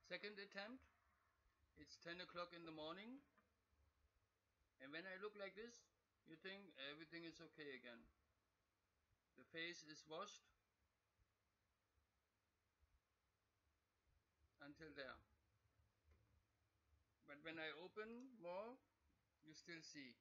Second attempt, it's 10 o'clock in the morning, and when I look like this, you think everything is okay again. The face is washed until there. But when I open more, you still see.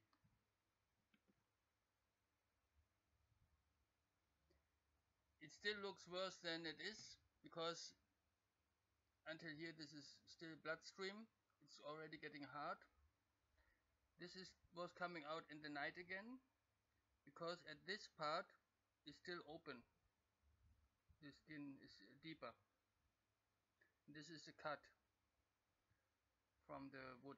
It still looks worse than it is because until here this is still bloodstream. It's already getting hard. This is was coming out in the night again because at this part is still open. The skin is deeper. This is a cut from the wood.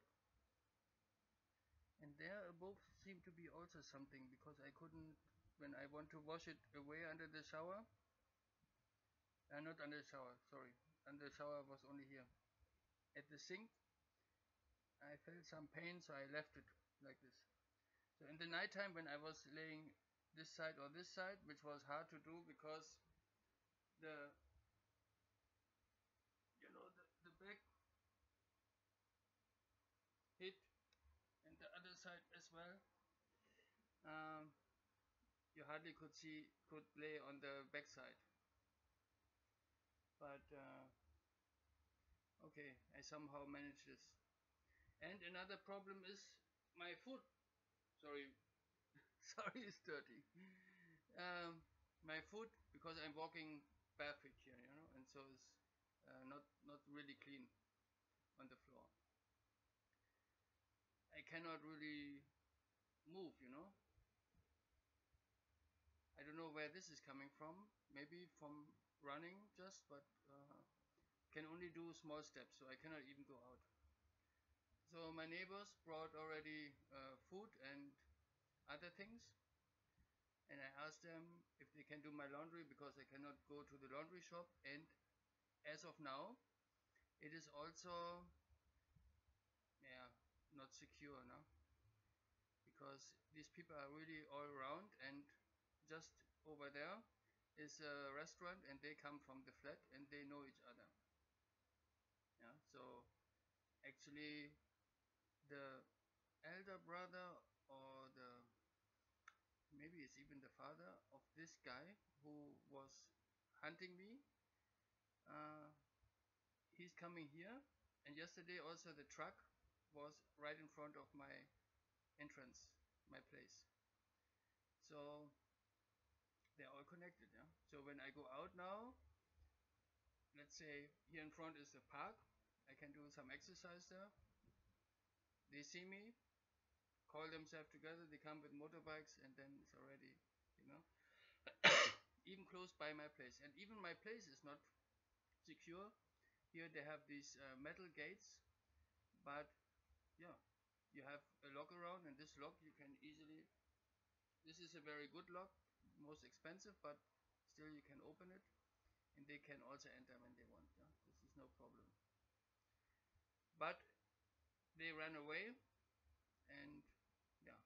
And there above seemed to be also something because I couldn't, when I want to wash it away under the shower, not under the shower, sorry, under the shower was only here. At the sink, I felt some pain, so I left it like this. So in the night time when I was laying this side or this side, which was hard to do because the, the back hit and the other side as well, um, you hardly could lay on the back side. But okay, I somehow managed this. And another problem is my foot. Sorry, sorry, it's dirty. My foot, because I'm walking barefoot here, and so it's not really clean on the floor. I cannot really move. I don't know where this is coming from. Maybe from running just, but can only do small steps, so I cannot even go out. So my neighbors brought already food and other things, and I asked them if they can do my laundry because I cannot go to the laundry shop. And as of now, it is also, yeah, not secure, no, because these people are really all around, and just over there is a restaurant, and they come from the flat, and they know each other. Yeah, so actually, the elder brother or the maybe it's even the father of this guy who was hunting me. Uh, he's coming here, and yesterday also the truck was right in front of my entrance, my place. So they're all connected, yeah. So when I go out now, let's say here in front is the park, I can do some exercise there. They see me, call themselves together, they come with motorbikes, and then it's already, you know, even close by my place. And even my place is not secure. Here they have these metal gates, but yeah, you have a lock around, and this lock you can easily, this is a very good lock, most expensive, but still you can open it, and they can also enter when they want. Yeah, this is no problem. But they ran away, and yeah,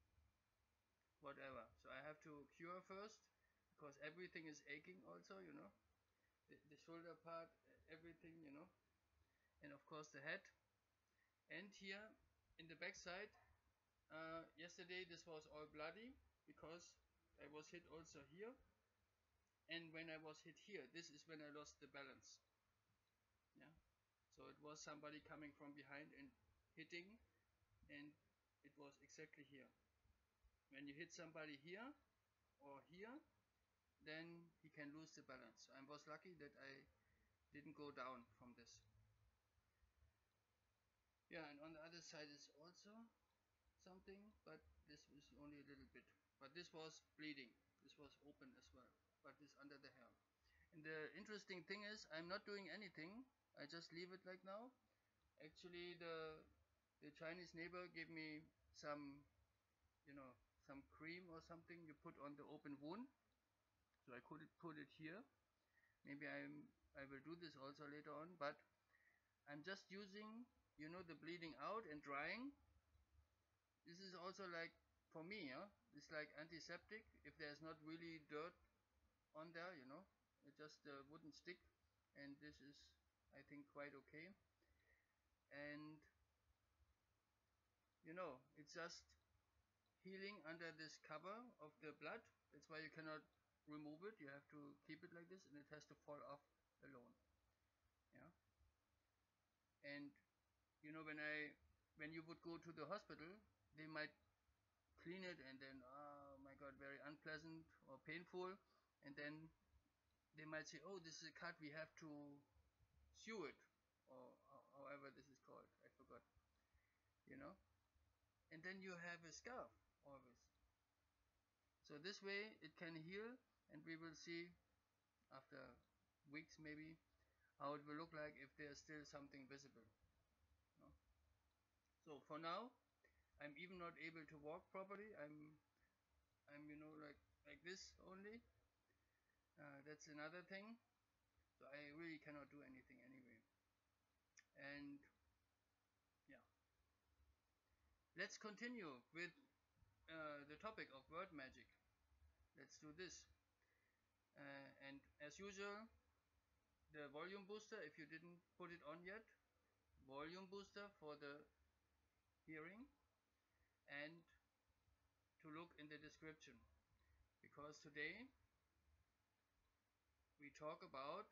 whatever. So I have to cure first because everything is aching also, the shoulder part, everything, and of course the head. And here in the back side, yesterday this was all bloody because I was hit also here, and when I was hit here, this is when I lost the balance. Yeah, so it was somebody coming from behind and hitting, and it was exactly here. When you hit somebody here or here, then he can lose the balance. I was lucky that I didn't go down from this. Yeah, and on the other side is also something, but this was only a little bit. But this was bleeding. This was open as well, but it's under the hair. And the interesting thing is, I'm not doing anything. I just leave it like now. Actually, the Chinese neighbor gave me some, some cream or something you put on the open wound. So I could put it here. Maybe I will do this also later on, but I'm just using, the bleeding out and drying. This is also like, for me, yeah, it's like antiseptic if there's not really dirt on there, it just wouldn't stick. And this is, I think quite okay. And it's just healing under this cover of the blood. That's why you cannot remove it. You have to keep it like this, and it has to fall off alone. Yeah. And when you would go to the hospital, they might clean it, and then, oh my god, very unpleasant or painful, and then they might say, oh, this is a cut, we have to sew it, or however this is called, I forgot, you know and then you have a scarf always. So this way it can heal, and we will see after weeks maybe how it will look like if there's still something visible. So for now, I'm even not able to walk properly. I'm like this only. That's another thing. So I really cannot do anything anyway. And yeah, let's continue with the topic of word magic. Let's do this. And as usual, the volume booster, if you didn't put it on yet, volume booster for the hearing, and to look in the description, because today we talk about,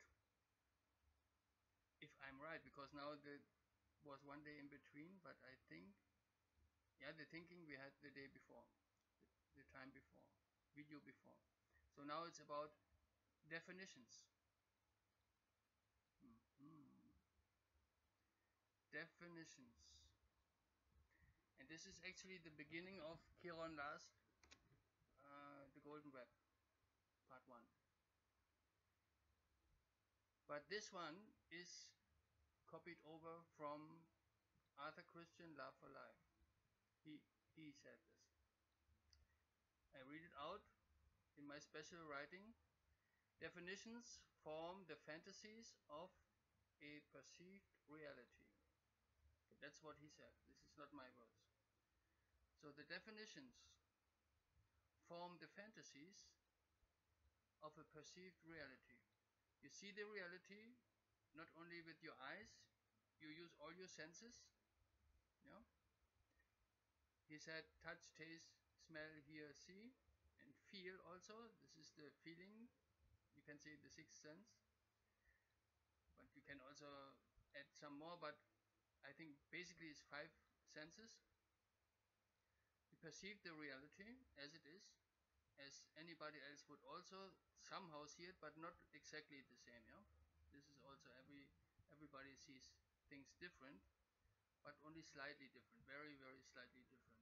if I'm right, because now there was one day in between, but I think, yeah, the thinking we had the day before, the time before, video before. So now it's about definitions. Definitions. And this is actually the beginning of Kiron Last, The Golden Web, part 1. But this one is copied over from Arthur Christian Love for Life. He said this. I read it out in my special writing. Definitions form the fantasies of a perceived reality. That's what he said. This is not my words. So the definitions form the fantasies of a perceived reality. You see the reality not only with your eyes, you use all your senses. Yeah. He said touch, taste, smell, hear, see, and feel also. This is the feeling. You can say the sixth sense, but you can also add some more, but I think basically it's 5 senses. You perceive the reality as it is, as anybody else would also somehow see it, but not exactly the same. Yeah, this is also everybody sees things different, but only slightly different, very very slightly different.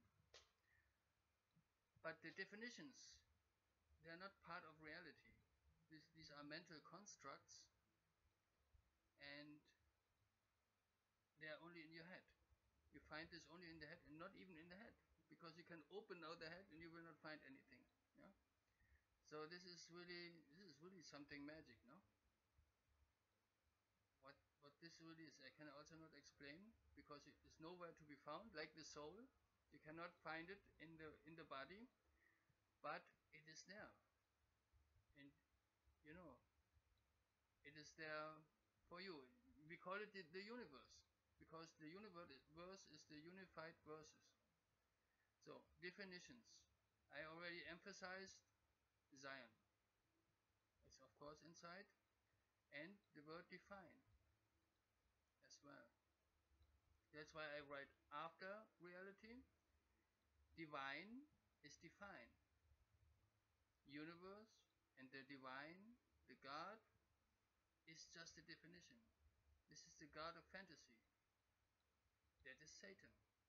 But the definitions, they are not part of reality. These are mental constructs, and they are only in your head. You find this only in the head, and not even in the head, because you can open now the head and you will not find anything. Yeah. So this is really something magic, no? What this really is, I can also not explain, because it is nowhere to be found. Like the soul, you cannot find it in the body, but it is there, and you know it is there for you. We call it the universe, because the universe is the unified verses. So definitions. I already emphasized Zion. It's of course inside, and the word define as well. That's why I write after reality. Divine is define. Universe and the divine, the God, is just a definition. This is the God of fantasy. That is Satan.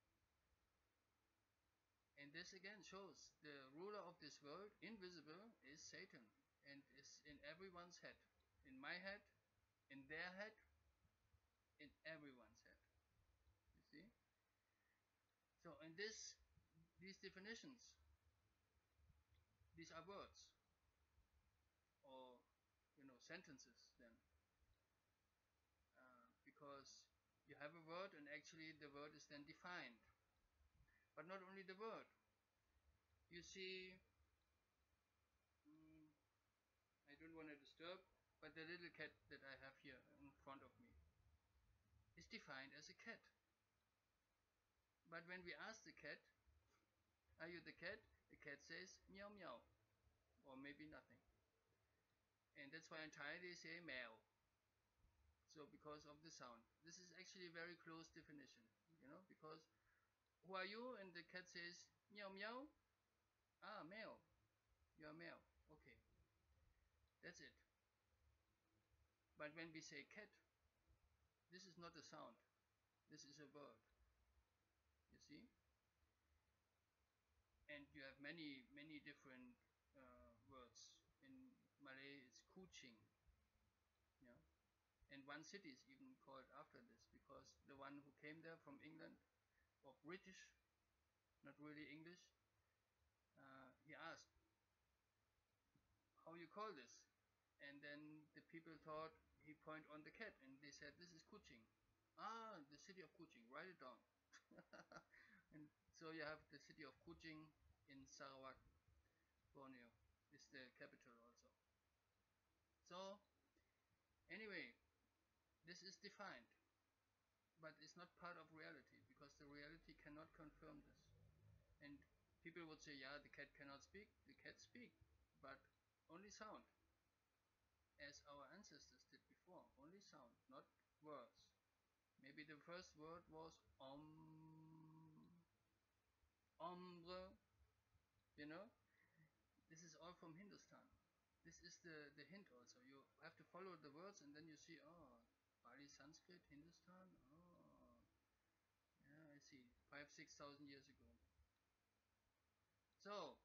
And this again shows the ruler of this world, invisible, is Satan, and is in everyone's head. In my head, in their head, in everyone's head. You see? So in these definitions, these are words, or sentences then, because you have a word, and actually the word is then defined. But not only the word. You see, I don't want to disturb, but the little cat that I have here in front of me. is defined as a cat. But when we ask the cat, are you the cat? The cat says meow meow, or maybe nothing. And that's why in Thai they say meow. So because of the sound. This is actually a very close definition, because who are you? And the cat says meow meow. Ah, meow. You are meow. Okay, that's it. But when we say cat, this is not a sound. This is a word. You see? And you have many different words. In Malay, it's kucing. Yeah. And one city is even called after this because the one who came there from England or British, not really English, he asked, "How you call this?" And then the people thought he point on the cat, and they said, "This is Kuching." Ah, the city of Kuching. Write it down. And so you have the city of Kuching in Sarawak, Borneo. Is the capital also. So anyway, this is defined, but it's not part of reality because the reality cannot confirm this. And people would say, yeah, the cat cannot speak. The cat speak, but only sound, as our ancestors did before. Only sound, not words. Maybe the first word was ombre, you know. This is all from Hindustan. This is the hint also. You have to follow the words and then you see, oh, Pali Sanskrit, Hindustan, oh, yeah, I see. 5,000 to 6,000 years ago. So,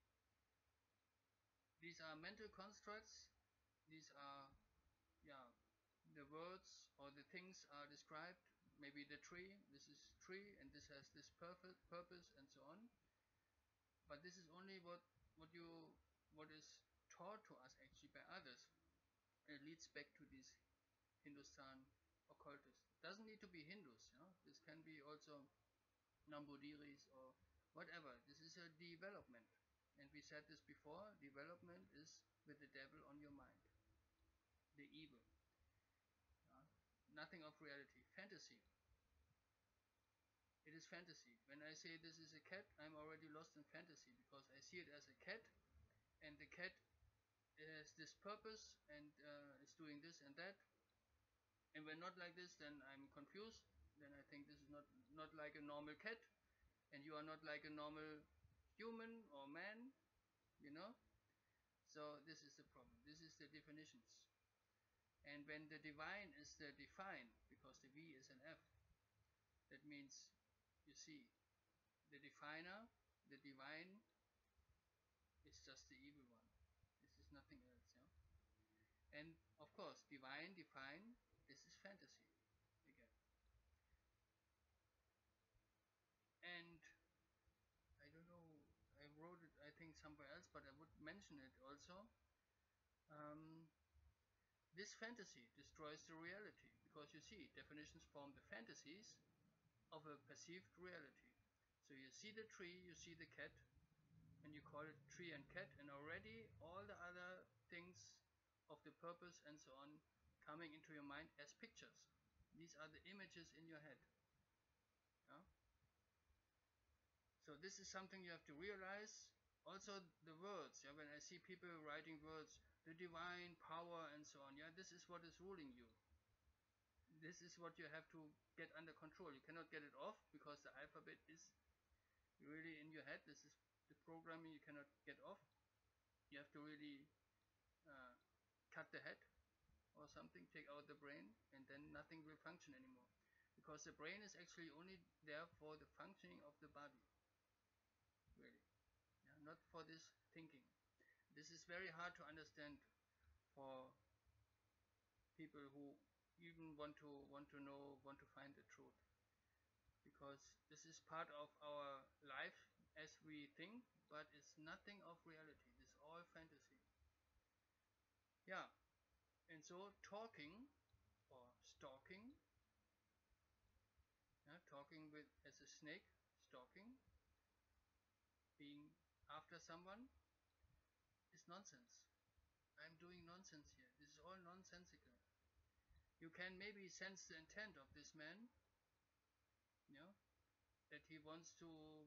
these are mental constructs. These are, yeah, the words or the things are described. Maybe the tree, this is tree and this has this purpose and so on. But this is only what is taught to us actually by others. It leads back to this Hindustan occultists. Doesn't need to be Hindus, This can be also Nambudiris or whatever. This is a development. And we said this before, development is with the devil on your mind. The evil. Nothing of reality. Fantasy. It is fantasy. When I say this is a cat, I'm already lost in fantasy because I see it as a cat and the cat has this purpose and is doing this and that. And when not like this, then I'm confused. Then I think this is not like a normal cat and you are not like a normal human or man, you know. So this is the problem. This is the definitions. And when the divine is the define, because the V is an F, that means, you see, the definer, the divine, is just the evil one. This is nothing else. And of course, divine, define, this is fantasy again. And I don't know, I wrote it I think somewhere else, but I would mention it also. Um, this fantasy destroys the reality because you see, definitions form the fantasies of a perceived reality. So you see the tree, you see the cat, and you call it tree and cat, and already all the other things of the purpose and so on coming into your mind as pictures. These are the images in your head. Yeah? So this is something you have to realize. Also the words, when I see people writing words, the divine power and so on, this is what is ruling you. This is what you have to get under control. You cannot get it off because the alphabet is really in your head. This is the programming you cannot get off. You have to really uh, cut the head or something, take out the brain, and then nothing will function anymore. Because the brain is actually only there for the functioning of the body, really, not for this thinking. This is very hard to understand for people who even want to find the truth, because this is part of our life as we think, but it's nothing of reality. It's all fantasy. Yeah, and so talking or stalking, talking with as a snake, stalking, being after someone is nonsense. I'm doing nonsense here. This is all nonsensical. you can maybe sense the intent of this man, you know, that he wants to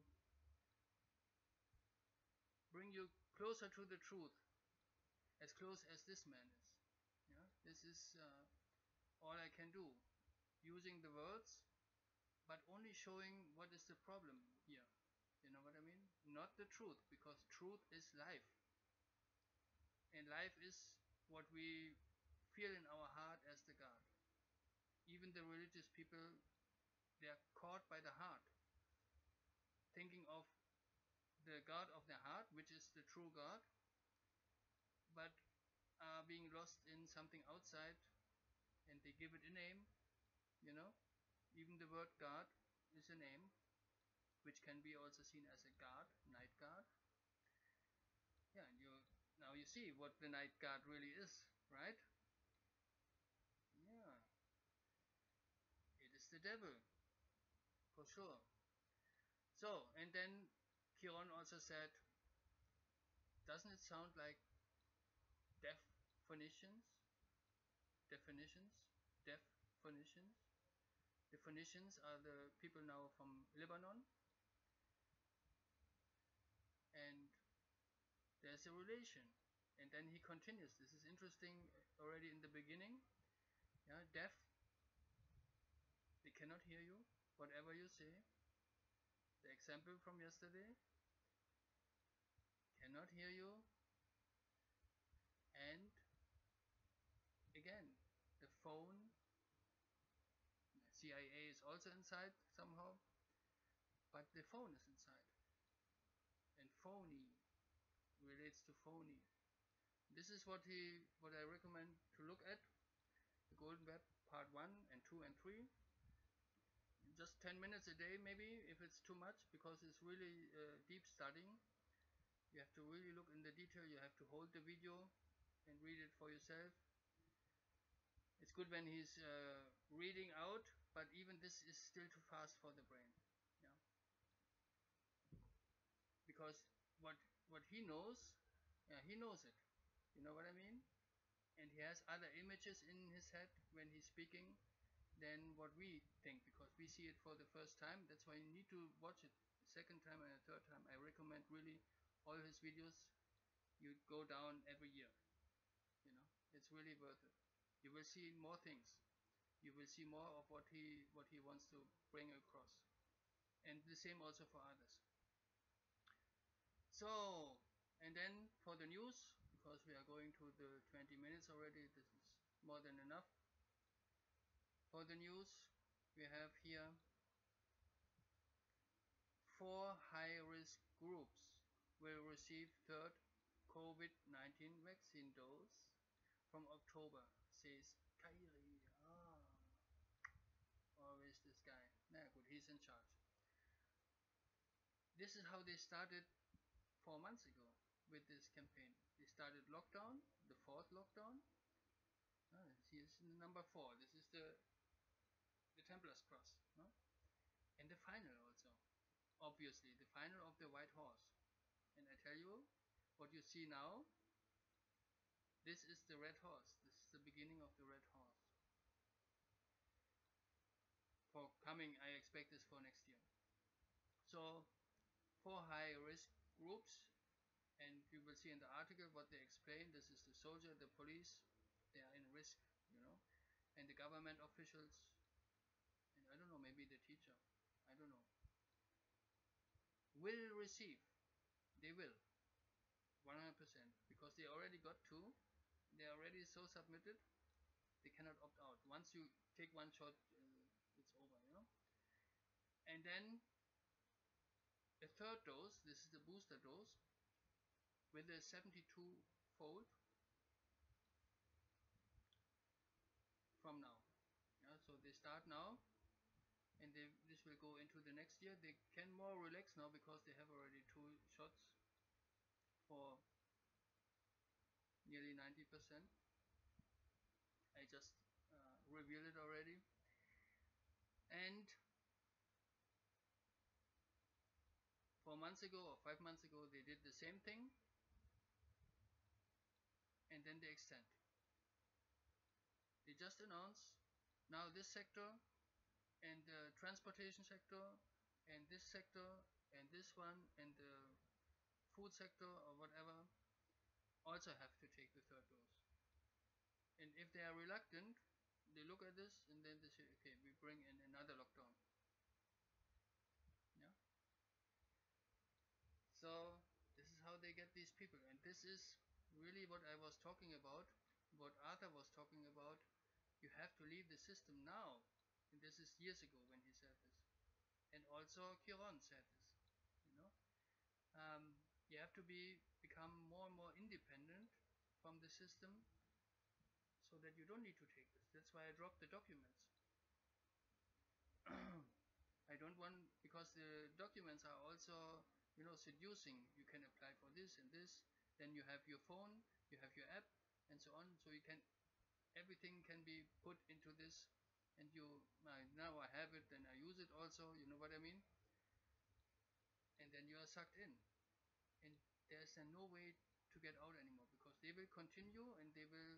bring you closer to the truth, as close as this man is. Yeah, this is all I can do, using the words, but only showing what is the problem here. You know what I mean? Not the truth, because truth is life, and life is what we feel in our heart as the God. Even the religious people, they are caught by the heart, thinking of the God of the heart, which is the true God, but are being lost in something outside, and they give it a name, you know. Even the word God is a name, which can be also seen as a guard, night guard. Yeah, and now you see what the night guard really is, right? Yeah, it is the devil, for sure. So, and then Kiron also said, doesn't it sound like definitions? Definitions? Definitions? The Phoenicians are the people now from Lebanon, and there's a relation. And then he continues. This is interesting already in the beginning. Yeah, deaf, they cannot hear you, whatever you say. The example from yesterday, cannot hear you. And again, the phone, CIA is also inside somehow, but the phone is inside. And phony relates to phony. This is what I recommend to look at. The Golden Web part 1 and 2 and 3. Just 10 minutes a day maybe, if it's too much, because it's really deep studying. You have to really look in the detail. You have to hold the video and read it for yourself. It's good when he's reading out, but even this is still too fast for the brain. Yeah, because what he knows, yeah, he knows it. You know what I mean? And he has other images in his head when he's speaking than what we think, because we see it for the first time. That's why you need to watch it a second time and a third time. I recommend really all his videos. You go down every year. You know, it's really worth it. You will see more things. You will see more of what he wants to bring across, and the same also for others. So, and then for the news, because we are going to the 20 minutes already, this is more than enough. For the news, we have here 4 high-risk groups will receive third COVID-19 vaccine dose from October, says Kairi. Always this guy. Nah, good, he's in charge. This is how they started 4 months ago with this campaign. They started lockdown, the fourth lockdown. Here's number 4. This is the Templar's Cross, no? And the final also. Obviously, the final of the White Horse. And I tell you, what you see now, this is the Red Horse. This is the beginning of the Red Horse. For coming, I expect this for next year. So, 4 high risk groups, and you will see in the article what they explain. This is the soldier, the police, they are in risk, you know, and the government officials, and I don't know, maybe the teacher, I don't know, will receive. They will, 100%, because they already got 2. They are already so submitted. They cannot opt out. Once you take one shot, it's over, you know. And then a third dose. This is the booster dose with a 72-fold from now. Yeah, so they start now, and this will go into the next year. They can more relax now because they have already 2 shots for nearly 90%. I just revealed it already. And 4 months ago or 5 months ago, they did the same thing, and then they extend. They just announced Now this sector and the transportation sector and this sector and this one and the food sector or whatever also have to take the third dose. And if they are reluctant, they look at this and then they say, okay, we bring in another lockdown. Yeah. So this is how they get these people, and this is really what I was talking about, what Arthur was talking about. You have to leave the system now, and this is years ago when he said this, and also Chiron said this. You know, you have to become more and more independent from the system, so that you don't need to take this. That's why I dropped the documents. I don't want, because the documents are also, seducing. You can apply for this and this, then you have your phone, you have your app, and so on. So you can, everything can be put into this, and now I have it, then I use it also. You know what I mean? And then you are sucked in, and there's no way to get out anymore, because they will continue and they will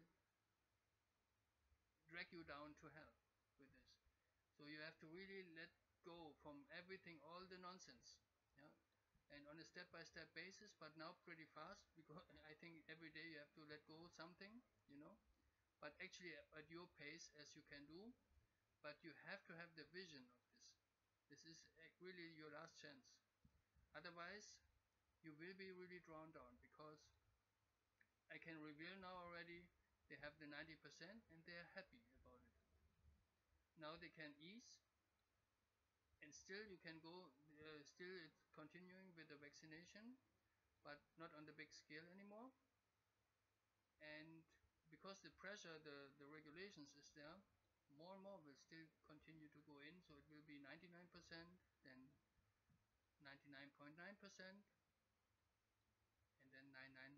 drag you down to hell with this. So you have to really let go from everything, all the nonsense. Yeah. And on a step-by-step basis, but now pretty fast, because I think every day you have to let go something, but actually at your pace as you can do. But you have to have the vision of this. This is really your last chance. Otherwise, you will be really drawn down, because I can reveal now already they have the 90% and they are happy about it. Now they can ease, and still you can go, still it's continuing with the vaccination, but not on the big scale anymore. And because the pressure, the regulations is there, more and more will still continue to go in. So it will be 99%, then 99.9%, and then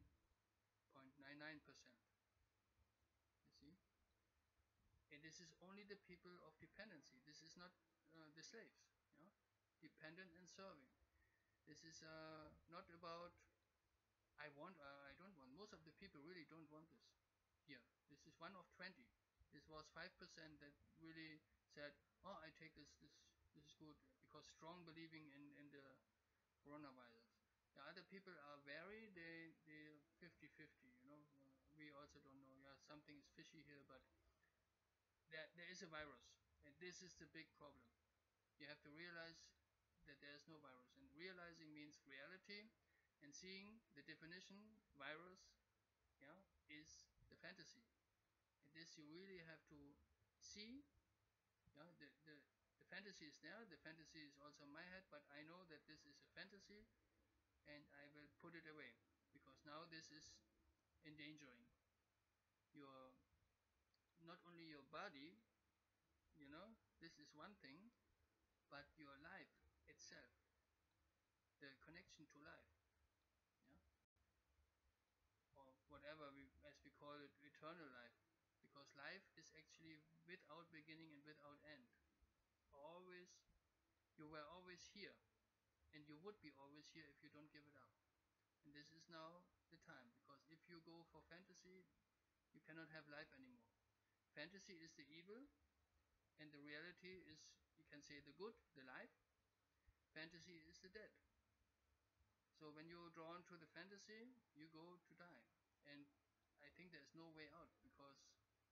99.99%. You see? And this is only the people of dependency. This is not the slaves. Yeah? Dependent and serving. This is not about I want, I don't want. Most of the people really don't want this here. This is one of 20. This was 5% that really said, oh, I take this is good, because strong believing in the coronavirus. The other people are wary, they 50-50, we also don't know. Yeah, something is fishy here, but there is a virus, and this is the big problem. You have to realize that there is no virus, and realizing means reality, and seeing the definition virus, yeah, is the fantasy. And this you really have to see. Yeah, the fantasy is there. The fantasy is also in my head, but I know that this is a fantasy, and I will put it away, because now this is endangering your, not only your body, this is one thing, but your life itself, the connection to life, yeah, or whatever as we call it, eternal life, because life is actually without beginning and without end. Always, you were always here, and you would be always here if you don't give it up. And this is now the time, because if you go for fantasy, you cannot have life anymore. Fantasy is the evil, and the reality is, you can say, the good, the life. Fantasy is the dead. So when you're drawn to the fantasy, you go to die. And I think there's no way out, because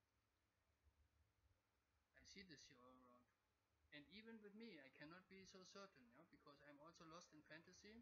I see this here all around. And even with me, I cannot be so certain, because I'm also lost in fantasy.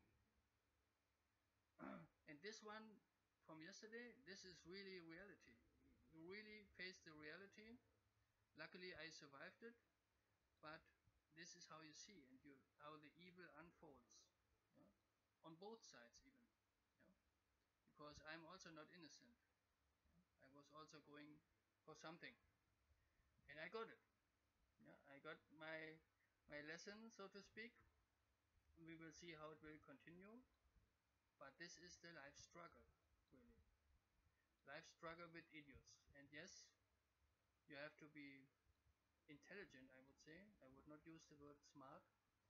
And this one from yesterday, this is really reality. You really face the reality. Luckily, I survived it, but this is how you see, and how the evil unfolds, yeah? On both sides even, yeah? Because I'm also not innocent. I was also going for something, and I got it. Yeah, I got my lesson, so to speak. We will see how it will continue, but this is the life struggle, really. Life struggle with idiots. And yes, you have to be intelligent, I would say. I would not use the word smart.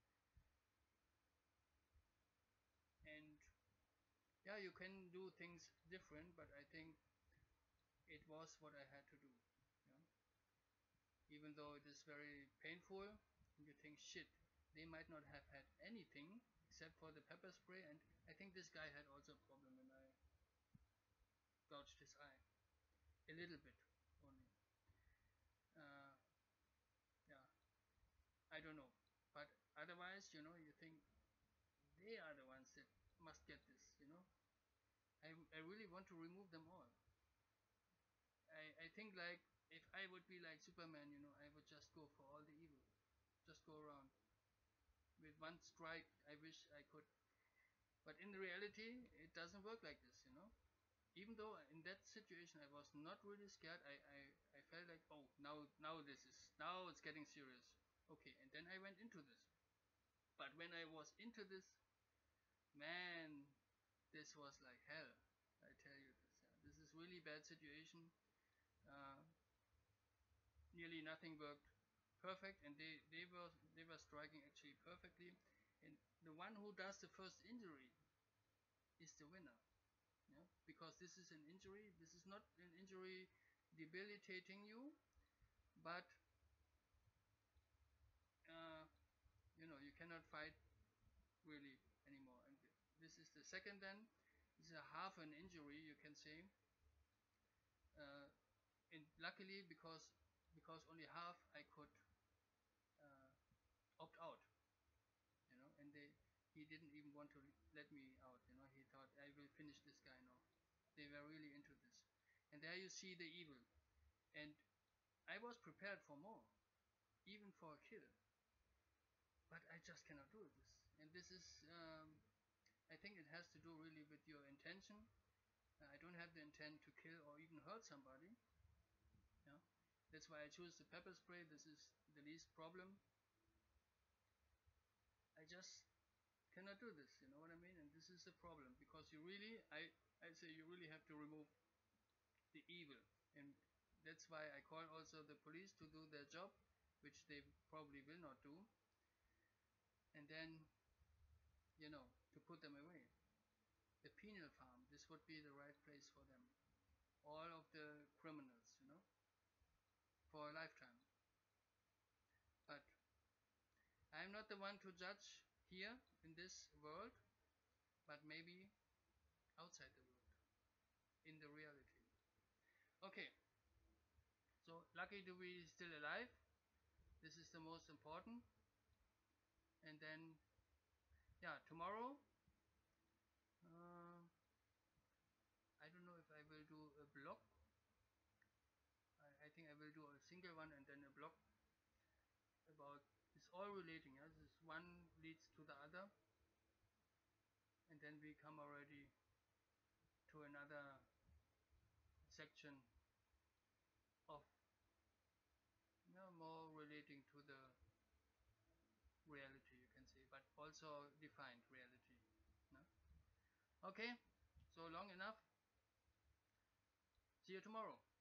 And yeah, you can do things different, but I think it was what I had to do. Yeah? Even even though it is very painful, and you think, shit, they might not have had anything except for the pepper spray, and I think this guy had also a problem when I gouged his eye. A little bit only. Uh, yeah, I don't know. But otherwise, you think they are the ones that must get this, I really want to remove them all. I think like if I would be like Superman, I would just go for all the evil. Just go around. With one strike, I wish I could. But in reality, it doesn't work like this. Even though in that situation I was not really scared, I felt like, oh, now it's getting serious. Okay, and then I went into this. But when I was into this, man, this was like hell. I tell you this. Yeah. This is really bad situation. Uh, Nearly nothing worked perfect, and they were striking actually perfectly. And the one who does the first injury is the winner. Yeah, because this is an injury. This is not an injury debilitating you, but uh, you cannot fight really anymore. And this is the second. Then this is a half an injury, you can say. Uh, and luckily, because only half, I could opt out. And he didn't even want to let me out. He thought, I will finish this guy now. They were really into this. And there you see the evil. And I was prepared for more, even for a kill, but I just cannot do this. And this is, I think it has to do really with your intention. I don't have the intent to kill or even hurt somebody. Yeah, that's why I choose the pepper spray. This is the least problem. I just cannot do this. You know what I mean? And this is a problem because I say you really have to remove the evil, and that's why I call also the police to do their job, which they probably will not do, and then to put them away. The penal farm, this would be the right place for them. All of the criminals, for a lifetime. But I'm not the one to judge here in this world, but maybe outside the world, in the reality. Okay, so lucky to be still alive. This is the most important. And then, yeah, tomorrow, uh, I don't know if I will do a blog. I think I will do a single one and then a blog about, it's all relating. Yeah? This one leads to the other, and then we come already to another section of more relating to the reality, you can say, but also defined reality. No? Okay, so long enough. See you tomorrow.